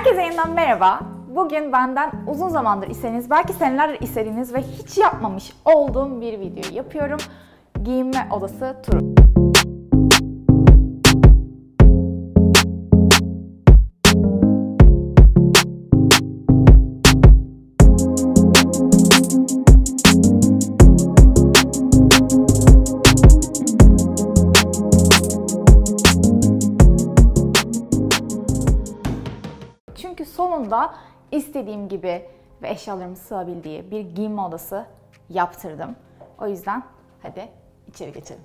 Herkese yeniden merhaba. Bugün benden uzun zamandır istediğiniz, belki senelerdir istediğiniz ve hiç yapmamış olduğum bir video yapıyorum. Giyinme odası turu. Çünkü sonunda istediğim gibi ve eşyalarımın sığabildiği bir giyinme odası yaptırdım. O yüzden hadi içeri geçelim.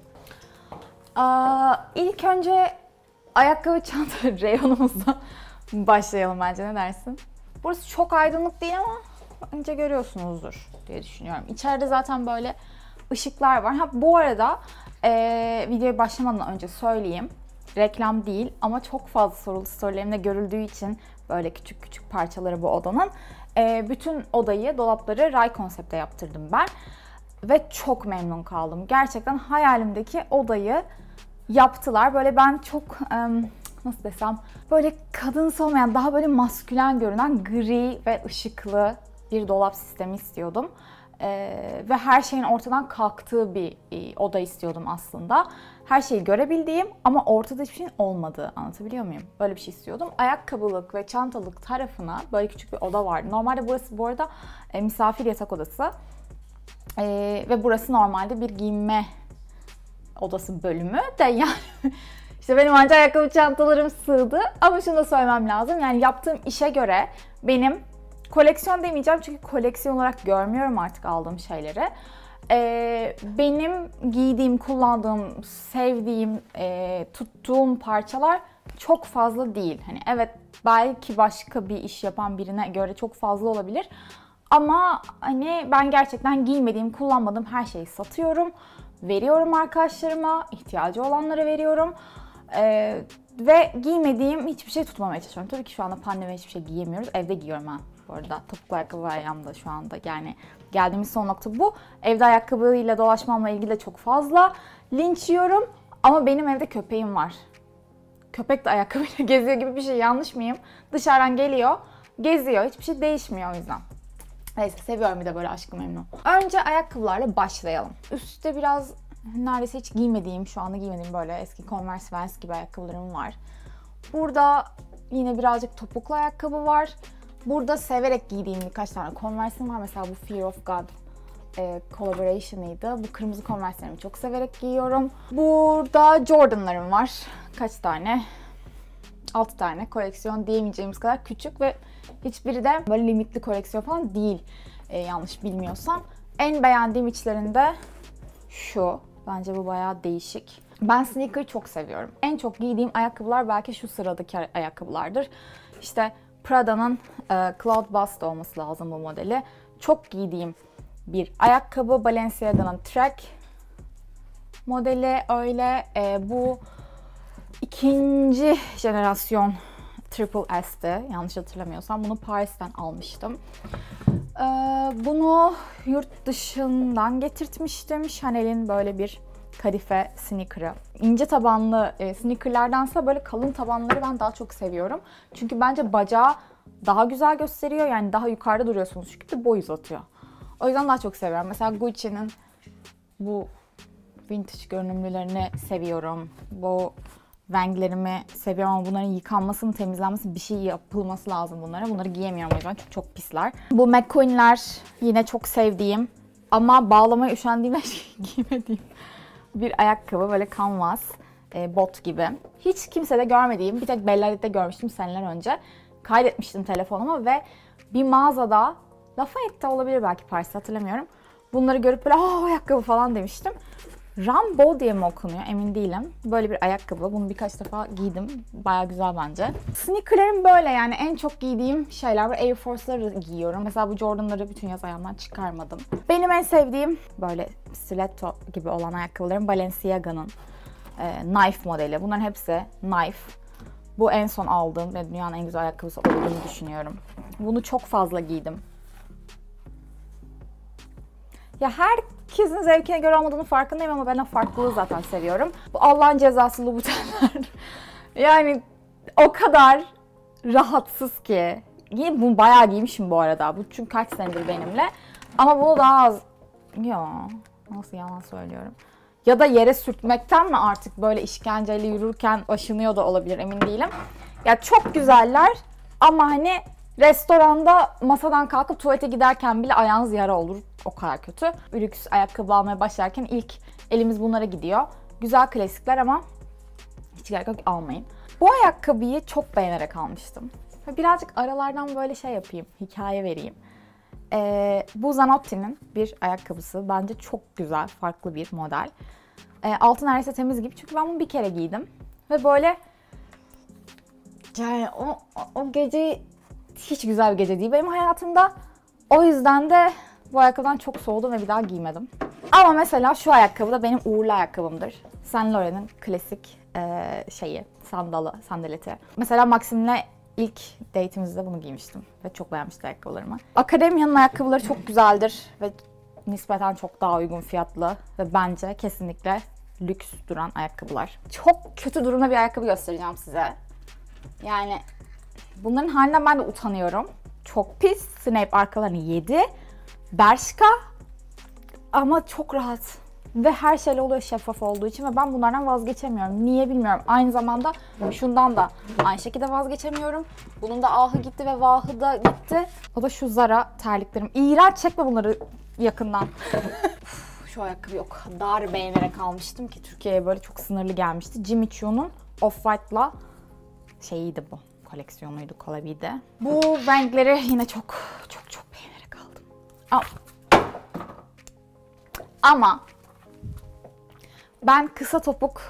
İlk önce ayakkabı çanta reyonumuzda başlayalım bence, ne dersin? Burası çok aydınlık değil ama bence görüyorsunuzdur diye düşünüyorum. İçeride zaten böyle ışıklar var. Bu arada videoya başlamadan önce söyleyeyim. Reklam değil ama çok fazla sorulu storylerimde görüldüğü için böyle küçük küçük parçaları bu odanın. Bütün odayı, dolapları Ray konsepte yaptırdım ben. Ve çok memnun kaldım. Gerçekten hayalimdeki odayı yaptılar. Böyle ben çok, nasıl desem, böyle kadınsı olmayan, daha böyle maskülen görünen gri ve ışıklı bir dolap sistemi istiyordum. Ve her şeyin ortadan kalktığı bir oda istiyordum aslında. Her şeyi görebildiğim ama ortada hiçbir şeyin olmadığı, anlatabiliyor muyum? Böyle bir şey istiyordum. Ayakkabılık ve çantalık tarafına böyle küçük bir oda vardı. Normalde burası bu arada misafir yatak odası. Ve burası normalde bir giyinme odası bölümü de yani işte benim ancak ayakkabı çantalarım sığdı. Ama şunu da söylemem lazım. Yani yaptığım işe göre benim koleksiyon demeyeceğim çünkü koleksiyon olarak görmüyorum artık aldığım şeyleri. Benim giydiğim, kullandığım, sevdiğim, tuttuğum parçalar çok fazla değil. Hani evet, belki başka bir iş yapan birine göre çok fazla olabilir. Ama hani ben gerçekten giymediğim, kullanmadığım her şeyi satıyorum. Veriyorum arkadaşlarıma, ihtiyacı olanlara veriyorum. Ve giymediğim hiçbir şey tutmamaya çalışıyorum. Tabii ki şu anda pandemi hiçbir şey giyemiyoruz. Evde giyiyorum ben. Bu arada topuklu ayakkabı var ayağımda şu anda. Yani geldiğimiz son nokta bu. Evde ayakkabıyla dolaşmamla ilgili de çok fazla linç yiyorum. Ama benim evde köpeğim var. Köpek de ayakkabıyla geziyor gibi bir şey, yanlış mıyım? Dışarıdan geliyor, geziyor. Hiçbir şey değişmiyor o yüzden. Neyse, seviyorum bir de böyle aşkı memnun. Önce ayakkabılarla başlayalım. Üstte biraz neredeyse hiç giymediğim, şu anda giymediğim böyle eski Converse Vans gibi ayakkabılarım var. Burada yine birazcık topuklu ayakkabı var. Burada severek giydiğim birkaç tane Converse'im var. Mesela bu Fear of God collaboration'ıydı. Bu kırmızı Converse'lerimi çok severek giyiyorum. Burada Jordan'larım var. Kaç tane? 6 tane. Koleksiyon diyemeyeceğimiz kadar küçük ve hiçbiri de böyle limitli koleksiyon falan değil. Yanlış bilmiyorsam. En beğendiğim içlerinde şu. Bence bu bayağı değişik. Ben sneaker çok seviyorum. En çok giydiğim ayakkabılar belki şu sıradaki ayakkabılardır. İşte Prada'nın Cloud Bust olması lazım bu modeli. Çok giydiğim bir ayakkabı. Balenciaga'nın Trek modeli öyle. Bu ikinci jenerasyon Triple S'ti. Yanlış hatırlamıyorsam. Bunu Paris'ten almıştım. Bunu yurt dışından getirtmiştim. Chanel'in böyle bir kadife sneaker'ı. İnce tabanlı sneaker'lardansa böyle kalın tabanları ben daha çok seviyorum. Çünkü bence bacağı daha güzel gösteriyor. Yani daha yukarıda duruyorsunuz çünkü de boy uzatıyor. O yüzden daha çok seviyorum. Mesela Gucci'nin bu vintage görünümlülerini seviyorum. Bu Wrangler'imi seviyorum ama bunların yıkanması, temizlenmesi, bir şey yapılması lazım bunlara. Bunları giyemiyorum o yüzden çünkü çok pisler. Bu McQueen'ler yine çok sevdiğim ama bağlamaya üşendiğim ve giymediğim bir ayakkabı. Böyle canvas, bot gibi. Hiç kimsede görmediğim, bir tek Bellari'de görmüştüm seneler önce. Kaydetmiştim telefonuma ve bir mağazada, Lafayette'de olabilir belki, Paris'te hatırlamıyorum. Bunları görüp böyle ayakkabı falan demiştim. Rambo diye mi okunuyor emin değilim. Böyle bir ayakkabı. Bunu birkaç defa giydim. Bayağı güzel bence. Sneaker'lerim böyle, yani en çok giydiğim şeyler var. Air Force'ları giyiyorum. Mesela bu Jordan'ları bütün yaz ayağımdan çıkarmadım. Benim en sevdiğim böyle stiletto gibi olan ayakkabılarım Balenciaga'nın Knife modeli. Bunların hepsi Knife. Bu en son aldığım ve dünyanın en güzel ayakkabısı olduğunu düşünüyorum. Bunu çok fazla giydim. Ya herkesin zevkine göre olmadığını farkındayım ama ben o farklılığı zaten seviyorum. Bu Allah'ın cezası Louboutin'ler. Yani o kadar rahatsız ki. Yine bunu bayağı giymişim bu arada. Bu çünkü kaç senedir benimle. Ama bunu daha az... Ya nasıl yalan söylüyorum. Ya da yere sürtmekten mi artık böyle işkenceyle yürürken aşınıyor da olabilir, emin değilim. Ya çok güzeller ama hani restoranda masadan kalkıp tuvalete giderken bile ayağınız yara olur. O kadar kötü. Lüks ayakkabı almaya başlarken ilk elimiz bunlara gidiyor. Güzel klasikler ama hiç gerek yok, almayın. Bu ayakkabıyı çok beğenerek almıştım. Birazcık aralardan böyle şey yapayım, hikaye vereyim. Bu Zanotti'nin bir ayakkabısı. Bence çok güzel, farklı bir model. Altı neredeyse temiz gibi çünkü ben bunu bir kere giydim. Ve böyle yani o gece hiç güzel bir gece değil benim hayatımda. O yüzden de bu ayakkabıdan çok soğudum ve bir daha giymedim. Ama mesela şu ayakkabı da benim uğurlu ayakkabımdır. Saint Laurent'in klasik sandaleti. Mesela Maxim'le ilk date'imizde bunu giymiştim ve çok beğenmişti ayakkabılarımı. Academia'nın ayakkabıları çok güzeldir ve nispeten çok daha uygun fiyatlı ve bence kesinlikle lüks duran ayakkabılar. Çok kötü durumda bir ayakkabı göstereceğim size. Yani bunların halinden ben de utanıyorum. Çok pis. Snape arkalarını yedi. Bershka ama çok rahat. Ve her şey oluyor şeffaf olduğu için ve ben bunlardan vazgeçemiyorum. Niye bilmiyorum. Aynı zamanda şundan da aynı şekilde vazgeçemiyorum. Bunun da ahı gitti ve vahı da gitti. O da şu Zara terliklerim. İğrenç, çekme bunları yakından. Şu ayakkabıyı o kadar beğenerek almıştım ki Türkiye'ye böyle çok sınırlı gelmişti. Jimmy Choo'nun Off-White'la şeyiydi bu. Koleksiyonuydu, kolabiydi. Bu renkleri yine çok beğenerek aldım. Ama ben kısa topuk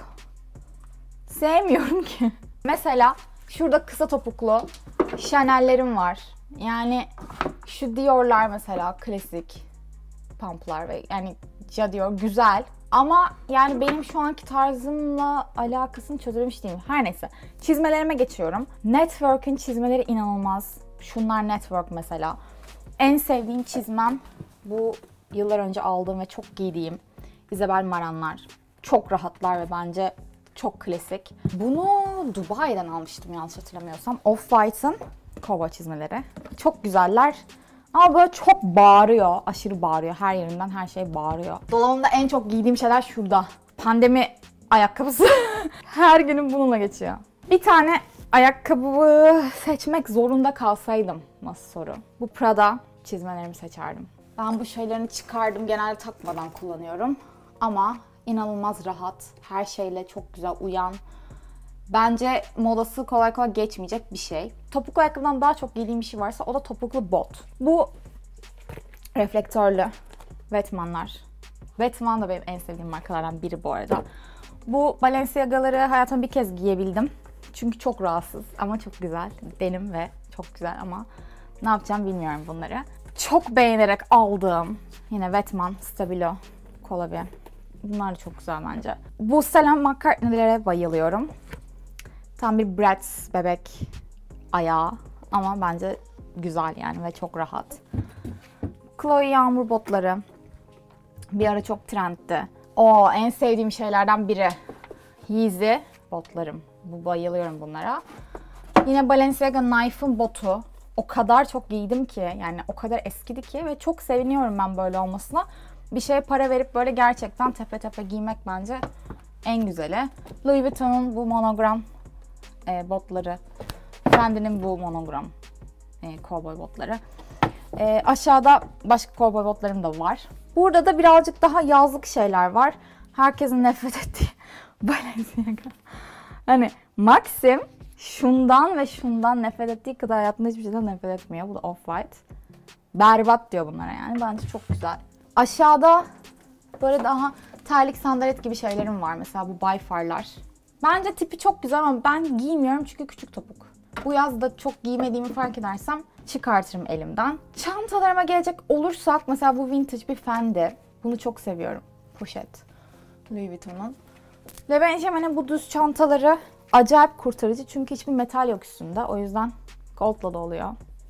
sevmiyorum ki. Mesela şurada kısa topuklu Chanel'lerim var. Yani şu Dior'lar mesela klasik pumplar ve yani ja Dior güzel. Ama yani benim şu anki tarzımla alakasını çözülmüş değilim. Her neyse. Çizmelerime geçiyorum. Network'ün çizmeleri inanılmaz. Şunlar Network mesela. En sevdiğim çizmem bu yıllar önce aldığım ve çok giydiğim Isabel Marant'lar. Çok rahatlar ve bence çok klasik. Bunu Dubai'den almıştım yanlış hatırlamıyorsam. Off-White'ın cowboy çizmeleri. Çok güzeller. Ama böyle çok bağırıyor. Aşırı bağırıyor. Her yerinden her şey bağırıyor. Dolabımda en çok giydiğim şeyler şurada. Pandemi ayakkabısı. Her günüm bununla geçiyor. Bir tane ayakkabı seçmek zorunda kalsaydım nasıl soru? Bu Prada çizmelerimi seçerdim. Ben bu şeylerini çıkardım. Genelde takmadan kullanıyorum. Ama inanılmaz rahat. Her şeyle çok güzel uyan. Bence modası kolay kolay geçmeyecek bir şey. Topuklu ayakkabıdan daha çok giydiğim bir şey varsa o da topuklu bot. Bu reflektörlü Wetman'lar. Wetman da benim en sevdiğim markalardan biri bu arada. Bu Balenciaga'ları hayatımda bir kez giyebildim. Çünkü çok rahatsız ama çok güzel. Benim ve çok güzel ama ne yapacağım bilmiyorum bunları. Çok beğenerek aldığım yine Wetman Stabilo kolabi. Bunlar da çok güzel bence. Bu Stella McCartney'lere bayılıyorum. Tam bir Bratz bebek ayağı ama bence güzel yani ve çok rahat. Chloe yağmur botları bir ara çok trendti. O en sevdiğim şeylerden biri. Yeezy botlarım. Bayılıyorum bunlara. Yine Balenciaga Knife'ın botu. O kadar çok giydim ki yani o kadar eskidi ki ve çok seviniyorum ben böyle olmasına. Bir şeye para verip böyle gerçekten tepe tepe giymek bence en güzeli. Louis Vuitton'un bu monogram botları. Fendi'nin bu monogram cowboy botları. Aşağıda başka cowboy botlarım da var. Burada da birazcık daha yazlık şeyler var. Herkesin nefret ettiği Balenciaga. Hani Maxim şundan ve şundan nefret ettiği kadar hayatında hiçbir şeyden nefret etmiyor. Bu da Off-White. Berbat diyor bunlara yani. Bence çok güzel. Aşağıda böyle daha terlik sandalet gibi şeylerim var. Mesela bu Bayfarlar. Bence tipi çok güzel ama ben giymiyorum çünkü küçük topuk. Bu yaz da çok giymediğimi fark edersem çıkartırım elimden. Çantalarıma gelecek olursak mesela bu vintage bir Fendi. Bunu çok seviyorum. Poşet. Louis Vuitton'un. Ve bence hani bu düz çantaları acayip kurtarıcı çünkü hiçbir metal yok üstünde. O yüzden gold'la da oluyor.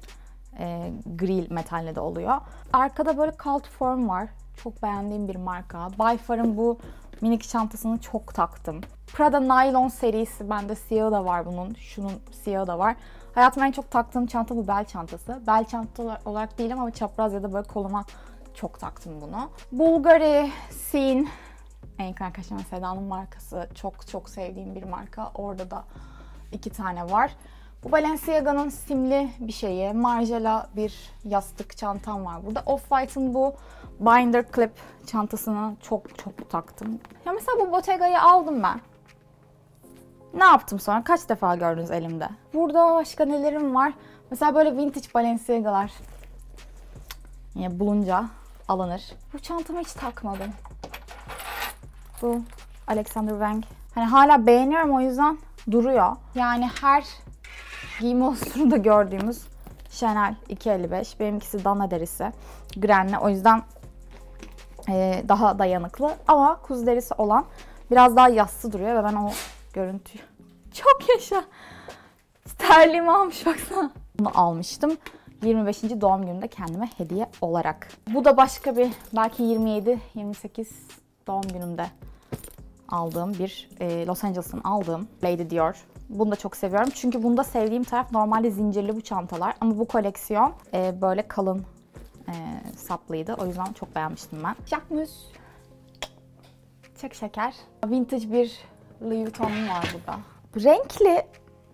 Gri metalle de oluyor. Arkada böyle cult form var. Çok beğendiğim bir marka. Bayfar'ın bu minik çantasını çok taktım. Prada Nylon serisi. Bende siyahı da var bunun. Şunun siyahı da var. Hayatımda en çok taktığım çanta bu bel çantası. Bel çanta olarak değil ama çapraz ya da böyle koluma çok taktım bunu. Bulgari Scene. En yakın arkadaşım Seda'nın markası. Çok çok sevdiğim bir marka. Orada da 2 tane var. Bu Balenciaga'nın simli bir şeyi. Marjela bir yastık çantam var burada. Off-White'ın bu Binder Clip çantasını çok çok taktım. Ya mesela bu Bottega'yı aldım ben. Ne yaptım sonra? Kaç defa gördünüz elimde? Burada başka nelerim var? Mesela böyle vintage Balenciaga'lar. Yine bulunca alınır. Bu çantamı hiç takmadım. Bu Alexander Wang. Hani hala beğeniyorum, o yüzden duruyor. Yani her giyim olsunu da gördüğümüz Chanel 255. Benimkisi dana derisi. Grenle. O yüzden daha dayanıklı. Ama kuzu derisi olan biraz daha yassı duruyor ve ben o görüntüyü... Çok yaşa! Terliğimi almış baksana. Bunu almıştım. 25. doğum günümde kendime hediye olarak. Bu da başka bir belki 27-28 doğum günümde aldığım bir Los Angeles'ın aldığım Lady Dior. Bunu da çok seviyorum. Çünkü bunda sevdiğim taraf normalde zincirli bu çantalar. Ama bu koleksiyon böyle kalın saplıydı. O yüzden çok beğenmiştim ben. Jacquemus. Çok şeker. Vintage bir Louis Vuitton'um var burada. Renkli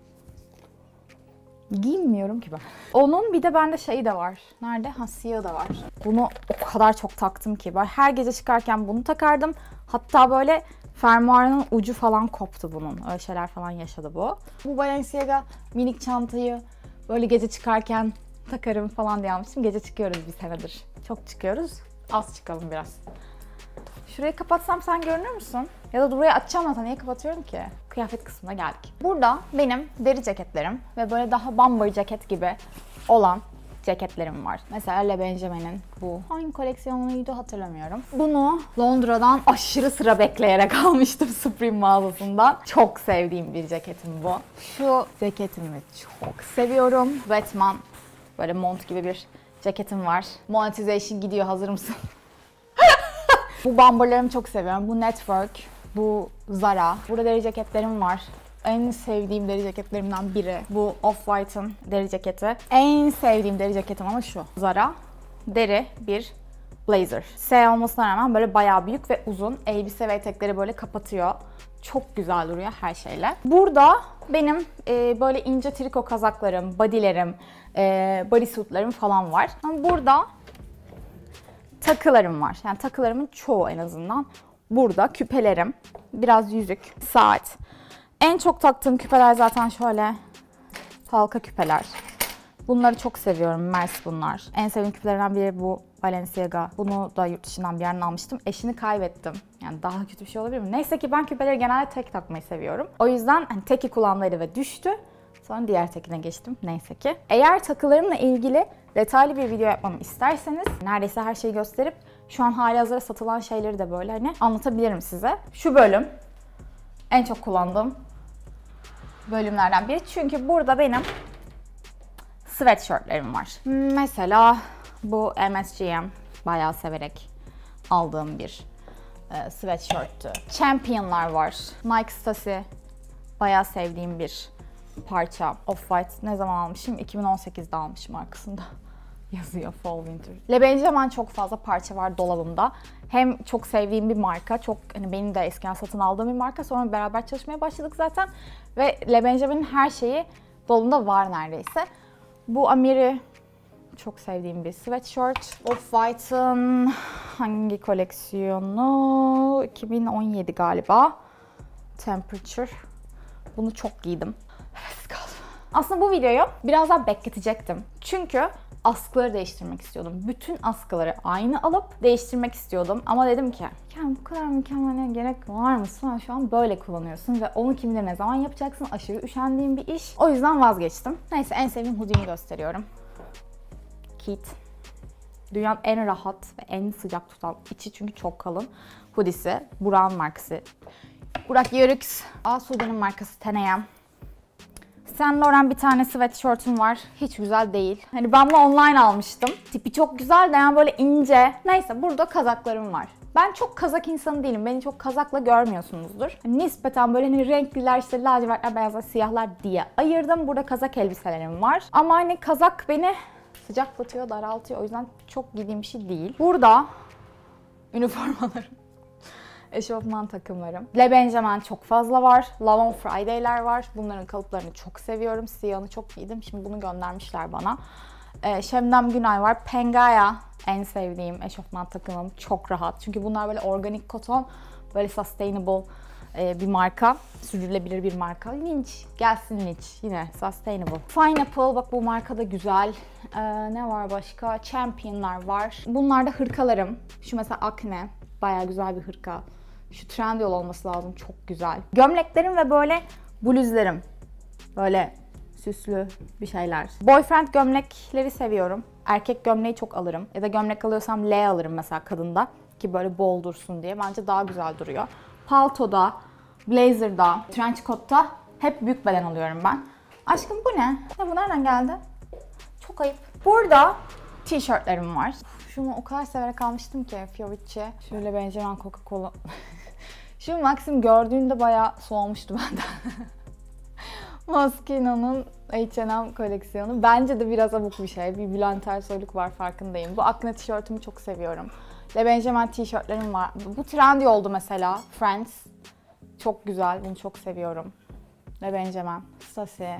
giymiyorum ki ben. Onun bir de bende şeyi de var. Nerede? Ha, siyahı da var. Bunu o kadar çok taktım ki. Böyle her gece çıkarken bunu takardım. Hatta böyle fermuarının ucu falan koptu bunun. Öyle şeyler falan yaşadı bu. Bu Balenciaga minik çantayı böyle gece çıkarken takarım falan diye almıştım. Gece çıkıyoruz bir senedir. Çok çıkıyoruz. Az çıkalım biraz. Şurayı kapatsam sen görünür müsün? Ya da burayı açacağım zaten. Niye kapatıyorum ki? Kıyafet kısmına geldik. Burada benim deri ceketlerim ve böyle daha bomber ceket gibi olan ceketlerim var. Mesela Le Benjamin'in bu hangi koleksiyonuydu hatırlamıyorum. Bunu Londra'dan aşırı sıra bekleyerek almıştım Supreme mağazasından. Çok sevdiğim bir ceketim bu. Şu ceketimi çok seviyorum. Batman böyle mont gibi bir ceketim var. Monetization gidiyor, hazır mısın? Bu bomberlarımı çok seviyorum. Bu Network, bu Zara. Burada deri ceketlerim var. En sevdiğim deri ceketlerimden biri. Bu Off-White'ın deri ceketi. En sevdiğim deri ceketim ama şu. Zara deri bir blazer. S olmasına rağmen böyle bayağı büyük ve uzun. Elbise ve etekleri böyle kapatıyor. Çok güzel duruyor her şeyle. Burada benim böyle ince triko kazaklarım, bodylerim, bodysuitlarım falan var. Ama burada takılarım var. Yani takılarımın çoğu en azından. Burada küpelerim, biraz yüzük, saat. En çok taktığım küpeler zaten şöyle halka küpeler. Bunları çok seviyorum. Mers bunlar. En sevdiğim küpelerden biri bu Balenciaga. Bunu da yurt dışından bir yerden almıştım. Eşini kaybettim. Yani daha kötü bir şey olabilir mi? Neyse ki ben küpeleri genelde tek takmayı seviyorum. O yüzden hani teki kulağımdaydı ve düştü. Sonra diğer tekine geçtim. Neyse ki. Eğer takılarımla ilgili detaylı bir video yapmamı isterseniz neredeyse her şeyi gösterip şu an halihazırda satılan şeyleri de böyle hani anlatabilirim size. Şu bölüm en çok kullandığım bölümlerden biri. Çünkü burada benim sweatshirtlerim var. Mesela bu MSGM bayağı severek aldığım bir sweatshirttü. Champion'lar var. Nike Stacy bayağı sevdiğim bir parça. Off-White ne zaman almışım? 2018'de almışım arkasında. Yazıyor Fall Winter. Le Benjamin çok fazla parça var dolabımda. Hem çok sevdiğim bir marka, çok hani benim de eskiden satın aldığım bir marka. Sonra beraber çalışmaya başladık zaten. Ve Le Benjamin'in her şeyi dolabımda var neredeyse. Bu Amiri çok sevdiğim bir sweatshirt. Off-White'ın hangi koleksiyonu? 2017 galiba. Temperature. Bunu çok giydim. Aslında bu videoyu biraz daha bekletecektim. Çünkü askıları değiştirmek istiyordum. Bütün askıları aynı alıp değiştirmek istiyordum. Ama dedim ki, yani bu kadar mükemmele gerek var mı? Sen şu an böyle kullanıyorsun ve onu kim bilir ne zaman yapacaksın? Aşırı üşendiğim bir iş. O yüzden vazgeçtim. Neyse, en sevdiğim hoodie'mi gösteriyorum. Keith. Dünyanın en rahat ve en sıcak tutan, içi çünkü çok kalın hoodie'si. Burak'ın markası. Burak Yörük. Asude'nin markası Teneyan. Saint Laurent bir tane sweatshirt'üm var. Hiç güzel değil. Hani ben bunu online almıştım. Tipi çok güzel de yani böyle ince. Neyse, burada kazaklarım var. Ben çok kazak insanı değilim. Beni çok kazakla görmüyorsunuzdur. Nispeten böyle hani renkliler, işte lacivertler, beyazlar, siyahlar diye ayırdım. Burada kazak elbiselerim var. Ama hani kazak beni sıcaklatıyor, daraltıyor. O yüzden çok giydiğim bir şey değil. Burada üniformalarım, eşofman takımlarım. Le Benjamin çok fazla var. Love on Friday'ler var. Bunların kalıplarını çok seviyorum. Siyahını çok giydim. Şimdi bunu göndermişler bana. Şebnem Günay var. Pengaya en sevdiğim eşofman takımım. Çok rahat. Çünkü bunlar böyle organik koton, böyle sustainable bir marka. Sürdürülebilir bir marka. Linç. Gelsin linç. Yine sustainable. Pineapple. Bak bu marka da güzel. Ne var başka? Champion'lar var. Bunlar da hırkalarım. Şu mesela Acne. Bayağı güzel bir hırka. Şu Trendyol olması lazım. Çok güzel. Gömleklerim ve böyle bluzlarım. Böyle süslü bir şeyler. Boyfriend gömlekleri seviyorum. Erkek gömleği çok alırım. Ya da gömlek alıyorsam L alırım mesela kadında. Ki böyle bol dursun diye. Bence daha güzel duruyor. Paltoda, blazer'da, trench coat'ta hep büyük beden alıyorum ben. Aşkım bu ne? Ya bu nereden geldi? Çok ayıp. Burada tişörtlerim var. Şunu o kadar severek almıştım ki Fiorucci. Şöyle Benjamin Coca-Cola. Şu Maxim gördüğünde bayağı soğumuştu benden. Moschino'nun H&M koleksiyonu. Bence de biraz abuk bir şey. Bir Bülent Ersoy'luk var, farkındayım. Bu Acne tişörtümü çok seviyorum. Le Benjamin tişörtlerim var. Bu trendy oldu mesela. Friends. Çok güzel. Bunu çok seviyorum. Le Benjamin. Stasi.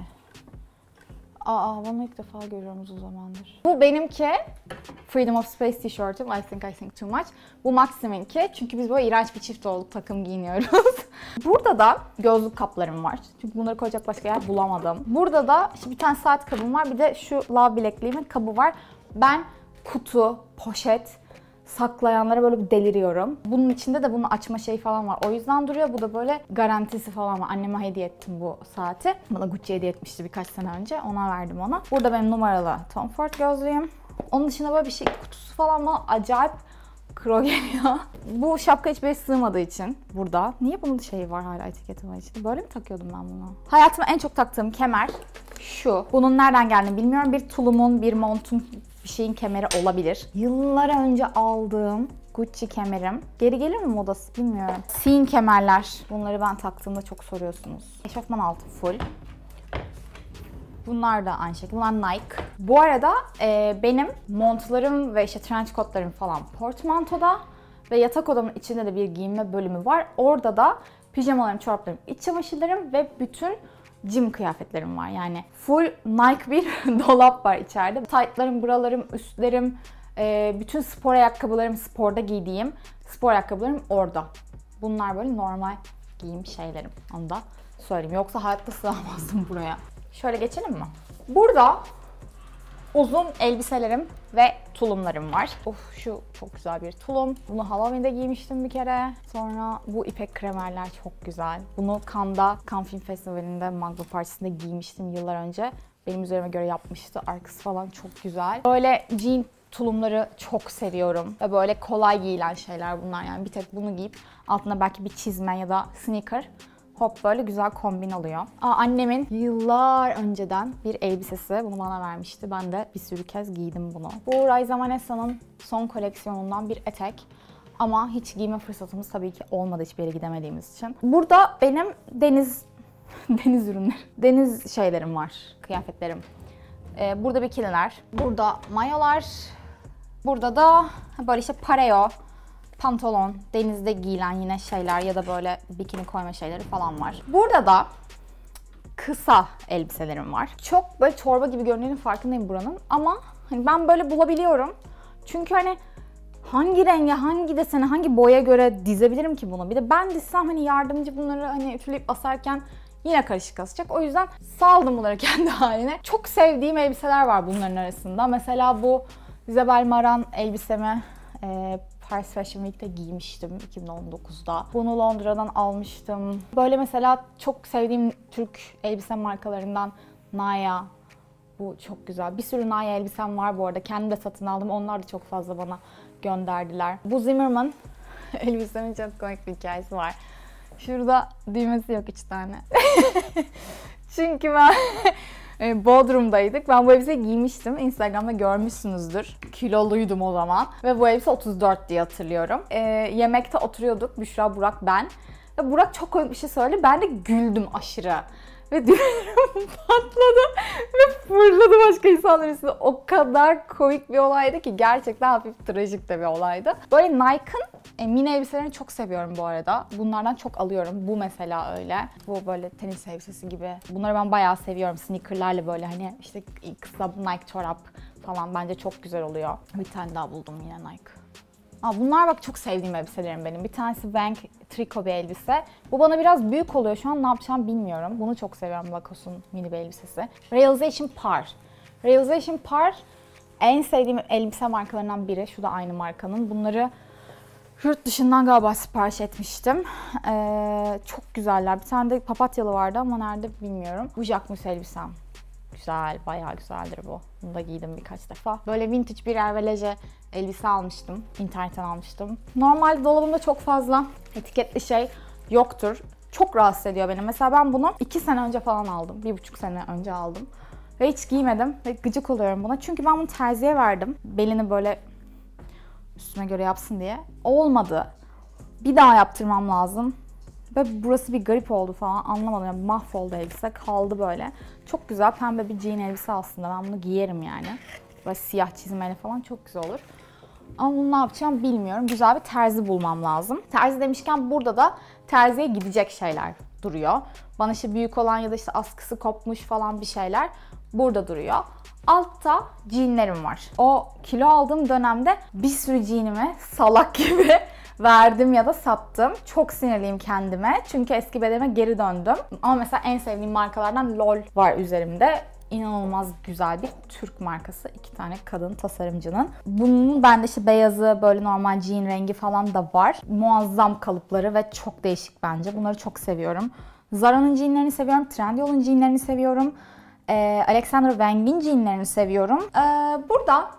Bunu ilk defa görüyorum uzun zamandır. Bu benimki. Freedom of Space tişörtüm. I think too much. Bu Maxim'inki. Çünkü biz böyle iğrenç bir çift olduk. Takım giyiniyoruz. Burada da gözlük kaplarım var. Çünkü bunları koyacak başka yer bulamadım. Burada da işte bir tane saat kabım var. Bir de şu Love bilekliğimin kabı var. Ben kutu, poşet saklayanlara böyle bir deliriyorum. Bunun içinde de bunu açma şeyi falan var. O yüzden duruyor. Bu da böyle garantisi falan var. Anneme hediye ettim bu saati. Bana Gucci hediye etmişti birkaç sene önce. Ona verdim ona. Burada benim numaralı Tom Ford gözlüğüm. Onun dışında böyle bir şey kutusu falan bana acayip kro geliyor. Bu şapka hiç böyle sığmadığı için burada. Niye bunun şeyi var hala, etiketi var içinde? Böyle mi takıyordum ben bunu? Hayatımda en çok taktığım kemer şu. Bunun nereden geldiğini bilmiyorum. Bir tulumun, bir montun, bir şeyin kemeri olabilir. Yıllar önce aldığım Gucci kemerim. Geri gelir mi modası bilmiyorum. Seam kemerler. Bunları ben taktığımda çok soruyorsunuz. Eşofman altı full. Bunlar da aynı şekilde. Bunlar Nike. Bu arada benim montlarım ve işte trench coatlarım falan portmantoda ve yatak odamın içinde de bir giyinme bölümü var. Orada da pijamalarım, çoraplarım, iç çamaşırlarım ve bütün gym kıyafetlerim var. Yani full Nike bir dolap var içeride. Taytlarım, buralarım, üstlerim, bütün spor ayakkabılarım, sporda giydiğim spor ayakkabılarım orada. Bunlar böyle normal giyim şeylerim. Onu da söyleyeyim. Yoksa hayatta sığamazdım buraya. Şöyle geçelim mi? Burada uzun elbiselerim ve tulumlarım var. Şu çok güzel bir tulum. Bunu Halloween'de giymiştim bir kere. Sonra bu ipek kremerler çok güzel. Bunu Cannes Film Festivali'nde, Magba Partisi'nde giymiştim yıllar önce. Benim üzerime göre yapmıştı. Arkası falan çok güzel. Böyle jean tulumları çok seviyorum. Ve böyle kolay giyilen şeyler bunlar. Yani bir tek bunu giyip altına belki bir çizme ya da sneaker. Hop böyle güzel kombin oluyor. Annemin yıllar önceden bir elbisesi. Bunu bana vermişti. Ben de bir sürü kez giydim bunu. Bu Raiza Vanessa'nın son koleksiyonundan bir etek. Ama hiç giyme fırsatımız tabii ki olmadı hiçbir yere gidemediğimiz için. Burada benim deniz ürünleri, deniz şeylerim var, kıyafetlerim. Burada bikiniler, burada mayolar, burada da böyle işte pareo, pantolon, denizde giyilen yine şeyler ya da böyle bikini koyma şeyleri falan var. Burada da kısa elbiselerim var. Çok böyle çorba gibi göründüğünün farkındayım buranın ama hani ben böyle bulabiliyorum. Çünkü hani hangi renge, hangi desene, hangi boya göre dizebilirim ki bunu? Bir de ben dizsem hani yardımcı bunları hani ütüleyip asarken yine karışık kasacak. O yüzden saldım bunları kendi haline. Çok sevdiğim elbiseler var bunların arasında. Mesela bu Isabel Marant elbisemi Paris Fashion Week'te giymiştim 2019'da. Bunu Londra'dan almıştım. Böyle mesela çok sevdiğim Türk elbise markalarından Naya. Bu çok güzel. Bir sürü Naya elbisem var bu arada. Kendim de satın aldım. Onlar da çok fazla bana gönderdiler. Bu Zimmermann elbisemin çok komik bir hikayesi var. Şurada düğmesi yok 3 tane. Çünkü ben Bodrum'daydık. Ben bu elbiseyi giymiştim. Instagram'da görmüşsünüzdür. Kiloluydum o zaman. Ve bu elbise 34 diye hatırlıyorum. Yemekte oturuyorduk. Büşra, Burak, ben. Ve Burak çok komik bir şey söyledi. Ben de güldüm aşırı. Ve düğmenim patladı ve fırladı başka insanların üstüne. O kadar komik bir olaydı ki gerçekten hafif trajik de bir olaydı. Böyle Nike'ın mini elbiselerini çok seviyorum bu arada. Bunlardan çok alıyorum. Bu mesela öyle. Bu böyle tenis elbisesi gibi. Bunları ben bayağı seviyorum. Sneakerlarla böyle hani işte kısa Nike çorap falan bence çok güzel oluyor. Bir tane daha buldum yine Nike. Bunlar bak çok sevdiğim elbiselerim benim. Bir tanesi Wang triko bir elbise. Bu bana biraz büyük oluyor. Şu an ne yapacağım bilmiyorum. Bunu çok seviyorum, Lacoste'un mini bir elbisesi. Realization Par. Realization Par en sevdiğim elbise markalarından biri. Şu da aynı markanın. Bunları yurt dışından galiba sipariş etmiştim. Çok güzeller. Bir tane de papatyalı vardı ama nerede bilmiyorum. Bu Jacquemus elbisem. Güzel, bayağı güzeldir bu. Bunu da giydim birkaç defa. Böyle vintage bir Hervé elbise almıştım. İnternetten almıştım. Normalde dolabımda çok fazla etiketli şey yoktur. Çok rahatsız ediyor beni. Mesela ben bunu 2 sene önce falan aldım. 1,5 sene önce aldım. Ve hiç giymedim. Ve gıcık oluyorum buna. Çünkü ben bunu terziye verdim. Belini böyle üstüme göre yapsın diye. Olmadı. Bir daha yaptırmam lazım. Ve burası bir garip oldu falan, anlamadım. Yani mahvoldu elbise, kaldı böyle. Çok güzel pembe bir jean elbise aslında. Ben bunu giyerim yani. Böyle siyah çizmeli falan çok güzel olur. Ama bunu ne yapacağım bilmiyorum. Güzel bir terzi bulmam lazım. Terzi demişken burada da terziye gidecek şeyler duruyor. Bana işte büyük olan ya da işte askısı kopmuş falan bir şeyler burada duruyor. Altta jeanlerim var. O kilo aldığım dönemde bir sürü jeanimi salak gibi verdim ya da sattım. Çok sinirliyim kendime. Çünkü eski bedenime geri döndüm. Ama mesela en sevdiğim markalardan LOL var üzerimde. İnanılmaz güzel bir Türk markası. 2 tane kadın tasarımcının. Bunun bende işte beyazı, böyle normal jean rengi falan da var. Muazzam kalıpları ve çok değişik bence. Bunları çok seviyorum. Zara'nın jeanlerini seviyorum. Trendyol'un jeanlerini seviyorum. Alexander Wang'in jeanlerini seviyorum. Burada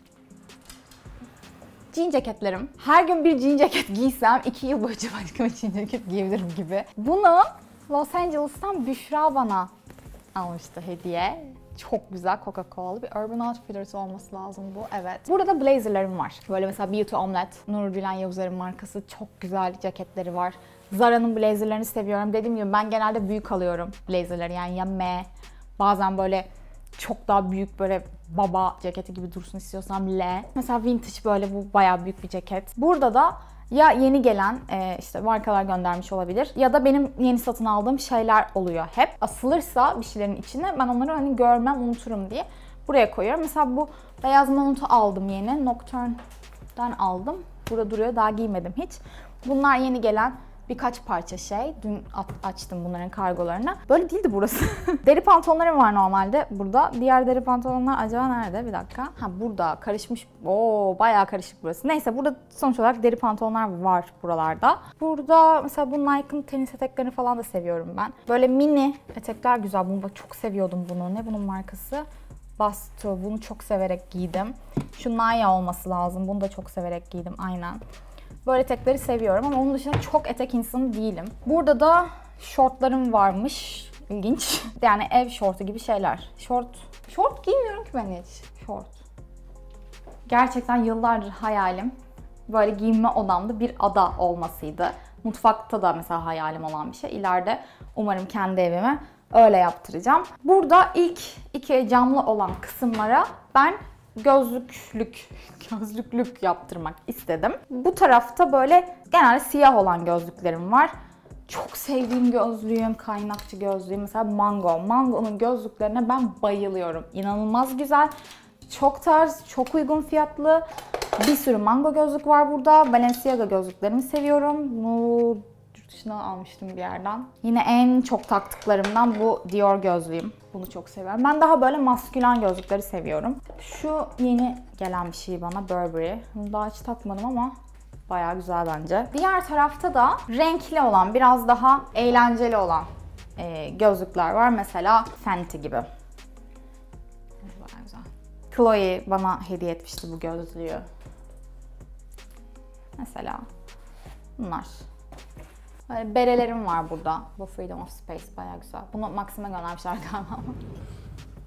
jean ceketlerim. Her gün bir jean ceket giysem 2 yıl boyunca başka bir jean ceket giyebilirim gibi. Bunu Los Angeles'tan Büşra bana almıştı hediye. Çok güzel Coca-Cola'lı bir Urban Outfitters olması lazım bu. Evet. Burada blazerlerim var. Böyle mesela Beauty Omelette, Nurgülen Yavuzer'in markası, çok güzel ceketleri var. Zara'nın blazerlerini seviyorum. Dediğim gibi ben genelde büyük alıyorum blazerleri. Yani ya M, bazen böyle çok daha büyük böyle baba ceketi gibi dursun istiyorsam L. Mesela vintage böyle bu bayağı büyük bir ceket. Burada da ya yeni gelen işte markalar göndermiş olabilir ya da benim yeni satın aldığım şeyler oluyor hep. Asılırsa bir şeylerin içine ben onları hani görmem, unuturum diye buraya koyuyorum. Mesela bu beyaz montu aldım yeni. Nocturne'dan aldım. Burada duruyor. Daha giymedim hiç. Bunlar yeni gelen birkaç parça şey. Dün açtım bunların kargolarını. Böyle değildi burası. Deri pantolonlarım var normalde burada. Diğer deri pantolonlar acaba nerede? Bir dakika. Ha burada karışmış. Oo bayağı karışık burası. Neyse burada sonuç olarak deri pantolonlar var buralarda. Burada mesela bu Nike'ın tenis eteklerini falan da seviyorum ben. Böyle mini etekler güzel. Bunu bak çok seviyordum bunu. Ne bunun markası? Basto. Bunu çok severek giydim. Şu Naya olması lazım. Bunu da çok severek giydim. Aynen. Böyle etekleri seviyorum ama onun dışında çok etek insanı değilim. Burada da şortlarım varmış. İlginç. Yani ev şortu gibi şeyler. Şort giymiyorum ki ben hiç. Şort. Gerçekten yıllardır hayalim böyle giyinme odamda bir ada olmasıydı. Mutfakta da mesela hayalim olan bir şey. İleride umarım kendi evime öyle yaptıracağım. Burada ilk 2 camlı olan kısımlara ben gözlüklük yaptırmak istedim. Bu tarafta böyle genelde siyah olan gözlüklerim var. Çok sevdiğim gözlüğüm, kaynakçı gözlüğüm mesela Mango. Mango'nun gözlüklerine ben bayılıyorum. İnanılmaz güzel, çok tarz, çok uygun fiyatlı. Bir sürü Mango gözlük var burada. Balenciaga gözlüklerimi seviyorum. Bunu yurt dışından almıştım bir yerden. Yine en çok taktıklarımdan bu Dior gözlüğüm. Bunu çok seviyorum. Ben daha böyle maskülen gözlükleri seviyorum. Şu yeni gelen bir şey bana, Burberry. Bunu daha hiç takmadım ama bayağı güzel bence. Diğer tarafta da renkli olan, biraz daha eğlenceli olan gözlükler var. Mesela Fenty gibi. Bayağı güzel. Chloe bana hediye etmişti bu gözlüğü. Mesela bunlar. Böyle berelerim var burada. Bu Freedom of Space bayağı güzel. Bunu Maxim'e göndermişler galiba.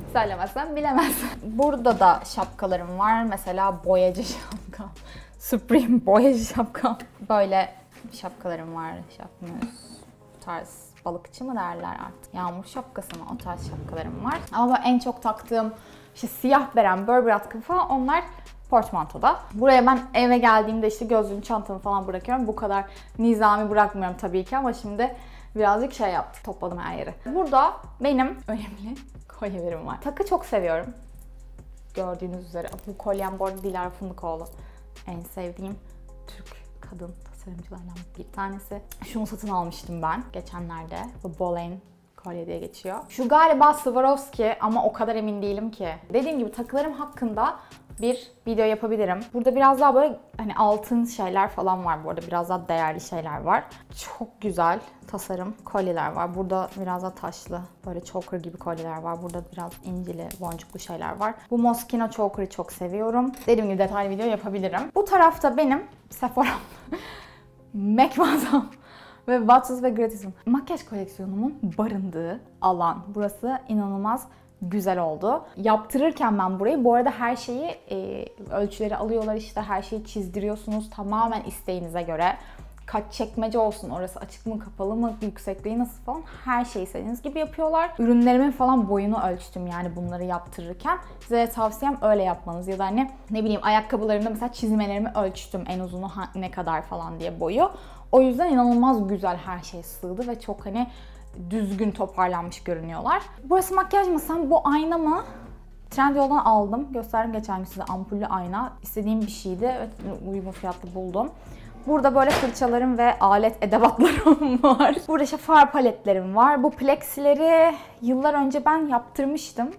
Söylemezsen bilemezsin. Burada da şapkalarım var. Mesela boyacı şapkam. Supreme boyacı şapkam. Böyle şapkalarım var. Şapkamız tarz, balıkçı mı derler artık. Yağmur şapkası mı? O tarz şapkalarım var. Ama en çok taktığım işte siyah beren, Burberry atkım falan, onlar portmantoda. Buraya ben eve geldiğimde işte gözlüğümü, çantamı falan bırakıyorum. Bu kadar nizami bırakmıyorum tabii ki ama şimdi birazcık şey yaptım. Topladım her yeri. Burada benim önemli kolyelerim var. Takı çok seviyorum. Gördüğünüz üzere. Bu kolyem bu arada Dilara Fındıkoğlu. En sevdiğim Türk kadın tasarımcılardan bir tanesi. Şunu satın almıştım ben geçenlerde. Bu Boleyn kolye diye geçiyor. Şu galiba Swarovski ama o kadar emin değilim ki. Dediğim gibi takılarım hakkında bir video yapabilirim. Burada biraz daha böyle hani altın şeyler falan var bu arada. Biraz daha değerli şeyler var. Çok güzel tasarım kolyeler var. Burada biraz daha taşlı böyle choker gibi kolyeler var. Burada biraz incili, boncuklu şeyler var. Bu Moschino choker'ı çok seviyorum. Dediğim gibi detaylı video yapabilirim. Bu tarafta benim Sephora'm, MAC mağazam ve Watsons ve Gratis'im. Makyaj koleksiyonumun barındığı alan. Burası inanılmaz güzel oldu. Yaptırırken ben burayı, bu arada her şeyi ölçüleri alıyorlar, işte her şeyi çizdiriyorsunuz tamamen isteğinize göre. Kaç çekmece olsun, orası açık mı kapalı mı, yüksekliği nasıl falan, her şeyi istediğiniz gibi yapıyorlar. Ürünlerimin falan boyunu ölçtüm yani bunları yaptırırken. Size de tavsiyem öyle yapmanız ya da hani ne bileyim ayakkabılarımda mesela çizmelerimi ölçtüm, en uzunu ne kadar falan diye boyu. O yüzden inanılmaz güzel her şey sığdı ve çok hani düzgün toparlanmış görünüyorlar. Burası makyaj masam. Bu aynamı Trendyol'dan aldım. Gösterdim geçen gün size, ampullü ayna. İstediğim bir şeydi. Evet, uygun fiyatlı buldum. Burada böyle fırçalarım ve alet edevatlarım var. Burada işte far paletlerim var. Bu plexileri yıllar önce ben yaptırmıştım.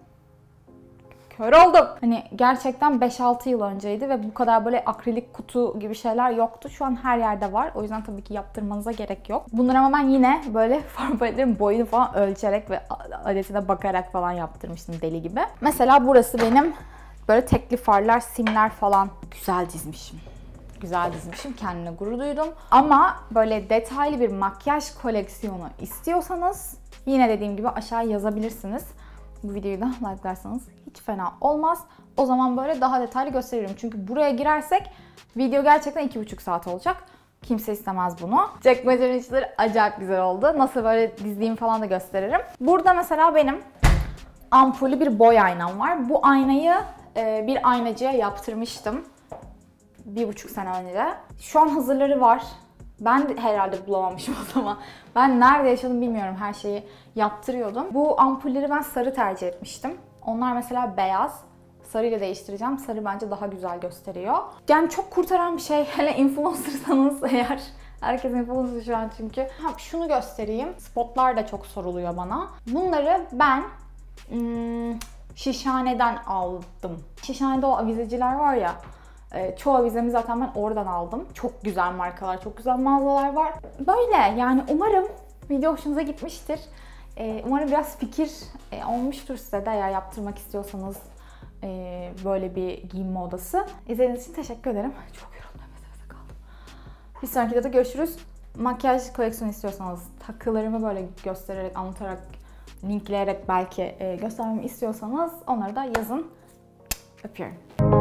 Kör oldum. Hani gerçekten 5-6 yıl önceydi ve bu kadar böyle akrilik kutu gibi şeyler yoktu. Şu an her yerde var. O yüzden tabii ki yaptırmanıza gerek yok. Bunları ama ben yine böyle far paletlerin boyunu falan ölçerek ve adetine bakarak falan yaptırmıştım deli gibi. Mesela burası benim böyle tekli farlar, simler falan güzel dizmişim. Güzel dizmişim. Kendime gurur duydum. Ama böyle detaylı bir makyaj koleksiyonu istiyorsanız yine dediğim gibi aşağı yazabilirsiniz. Bu videoyu da like'larsanız hiç fena olmaz. O zaman böyle daha detaylı gösteririm. Çünkü buraya girersek video gerçekten 2,5 saat olacak. Kimse istemez bunu. Çekmecenin içleri acayip güzel oldu. Nasıl böyle dizdiğimi falan da gösteririm. Burada mesela benim ampulü bir boy aynam var. Bu aynayı bir aynacıya yaptırmıştım 1,5 sene önce. Şu an hazırları var. Ben de herhalde bulamamışım o zaman. Ben nerede yaşadım bilmiyorum, her şeyi yaptırıyordum. Bu ampulleri ben sarı tercih etmiştim. Onlar mesela beyaz. Sarıyla değiştireceğim. Sarı bence daha güzel gösteriyor. Yani çok kurtaran bir şey. Hele influencer'sanız eğer. Herkes influencer şu an çünkü. Ha, şunu göstereyim. Spotlar da çok soruluyor bana. Bunları ben Şişhane'den aldım. Şişhane'de o avizeciler var ya. Çoğu avizemi zaten ben oradan aldım. Çok güzel markalar, çok güzel mağazalar var. Böyle yani umarım video hoşunuza gitmiştir. Umarım biraz fikir olmuştur size de eğer yaptırmak istiyorsanız böyle bir giyinme odası. İzlediğiniz için teşekkür ederim. Çok yoruldum, nefes kaldım. Bir sonraki videoda görüşürüz. Makyaj koleksiyonu istiyorsanız, takılarımı böyle göstererek, anlatarak, linkleyerek belki göstermemi istiyorsanız onları da yazın. Öpüyorum.